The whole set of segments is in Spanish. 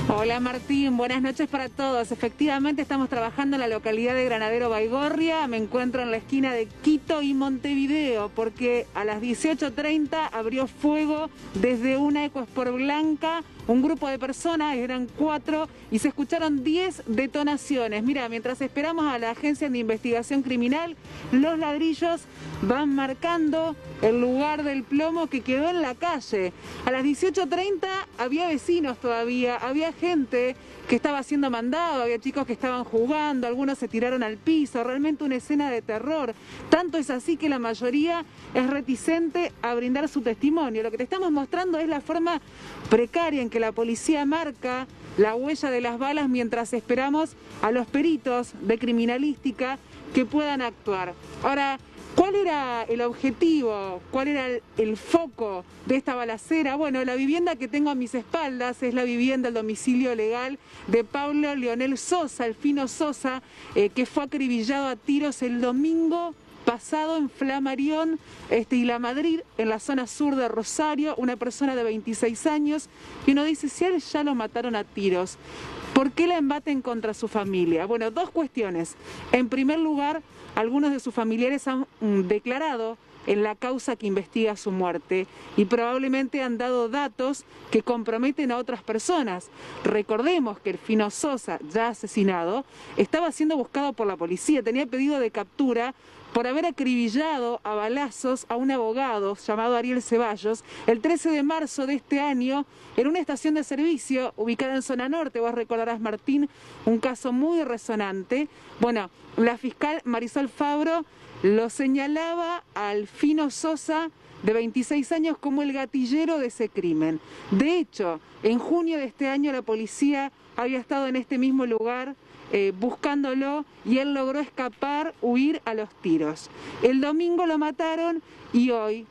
Hola Martín, buenas noches para todos. Efectivamente estamos trabajando en la localidad de Granadero Baigorria. Me encuentro en la esquina de Quito y Montevideo porque a las 18:30 abrió fuego desde una EcoSport blanca un grupo de personas, eran 4, y se escucharon 10 detonaciones. Mira, mientras esperamos a la Agencia de Investigación Criminal, los ladrillos van marcando el lugar del plomo que quedó en la calle. A las 18:30 había vecinos todavía, había gente que estaba siendo mandado, había chicos que estaban jugando, algunos se tiraron al piso, realmente una escena de terror. Tanto es así que la mayoría es reticente a brindar su testimonio. Lo que te estamos mostrando es la forma precaria en que la policía marca la huella de las balas mientras esperamos a los peritos de criminalística que puedan actuar. Ahora, ¿cuál era el objetivo? ¿Cuál era el foco de esta balacera? Bueno, la vivienda que tengo a mis espaldas es la vivienda, el domicilio legal de Paulo Leonel Sosa, el Fino Sosa, que fue acribillado a tiros el domingo pasado en Flamarión y La Madrid, en la zona sur de Rosario, una persona de 26 años, y uno dice, si a él ya lo mataron a tiros, ¿por qué la embaten contra su familia? Bueno, dos cuestiones. En primer lugar, algunos de sus familiares han declarado en la causa que investiga su muerte y probablemente han dado datos que comprometen a otras personas. Recordemos que el Fino Sosa, ya asesinado, estaba siendo buscado por la policía, tenía pedido de captura por haber acribillado a balazos a un abogado llamado Ariel Ceballos el 13 de marzo de este año en una estación de servicio ubicada en zona norte. Vos recordarás, Martín, un caso muy resonante. Bueno, la fiscal Marisol Fabro lo señalaba al Fino Sosa, de 26 años, como el gatillero de ese crimen. De hecho, en junio de este año la policía había estado en este mismo lugar buscándolo y él logró escapar, huir a los tiros. El domingo lo mataron y hoy,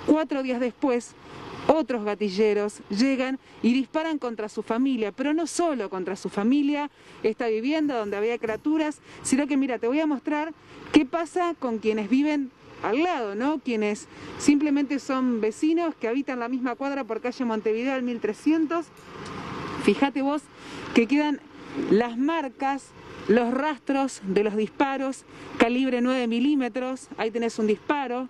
4 días después, otros gatilleros llegan y disparan contra su familia, pero no solo contra su familia, esta vivienda donde había criaturas, sino que mira, te voy a mostrar qué pasa con quienes viven al lado, ¿no? Quienes simplemente son vecinos que habitan la misma cuadra por calle Montevideo al 1300. Fíjate vos que quedan las marcas, los rastros de los disparos, calibre 9 milímetros, ahí tenés un disparo,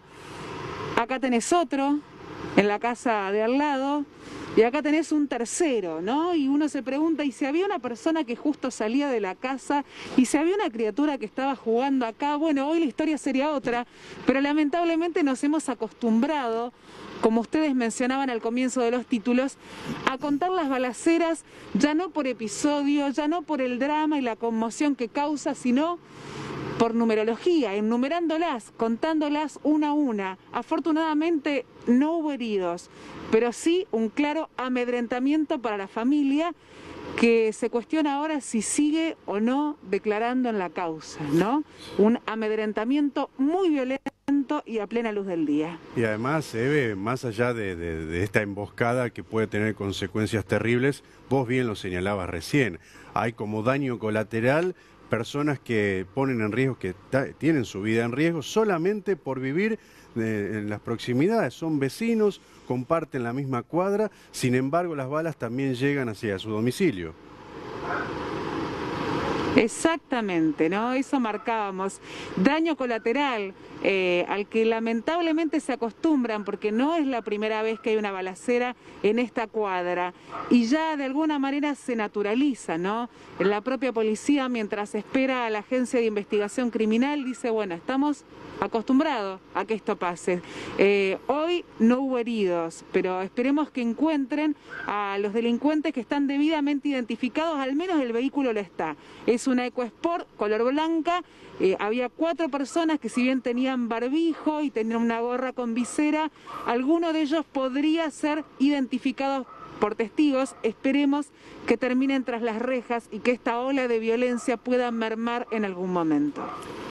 acá tenés otro, en la casa de al lado, y acá tenés un tercero, ¿no? Y uno se pregunta, ¿y si había una persona que justo salía de la casa? ¿Y si había una criatura que estaba jugando acá? Bueno, hoy la historia sería otra, pero lamentablemente nos hemos acostumbrado, como ustedes mencionaban al comienzo de los títulos, a contar las balaceras ya no por episodio, ya no por el drama y la conmoción que causa, sino por numerología, enumerándolas, contándolas una a una. Afortunadamente no hubo heridos, pero sí un claro amedrentamiento para la familia que se cuestiona ahora si sigue o no declarando en la causa, ¿no? Un amedrentamiento muy violento y a plena luz del día. Y además, Eve, más allá de esta emboscada que puede tener consecuencias terribles, vos bien lo señalabas recién, hay como daño colateral personas que ponen en riesgo, que tienen su vida en riesgo solamente por vivir en las proximidades, son vecinos, comparten la misma cuadra, sin embargo las balas también llegan hacia su domicilio. Exactamente, ¿no? Eso marcábamos. Daño colateral al que lamentablemente se acostumbran porque no es la primera vez que hay una balacera en esta cuadra y ya de alguna manera se naturaliza, ¿no? La propia policía, mientras espera a la Agencia de Investigación Criminal, dice, bueno, estamos acostumbrados a que esto pase. Hoy no hubo heridos, pero esperemos que encuentren a los delincuentes que están debidamente identificados, al menos el vehículo lo está. Es una EcoSport color blanca, había 4 personas que si bien tenían barbijo y tenían una gorra con visera, alguno de ellos podría ser identificado por testigos. Esperemos que terminen tras las rejas y que esta ola de violencia pueda mermar en algún momento.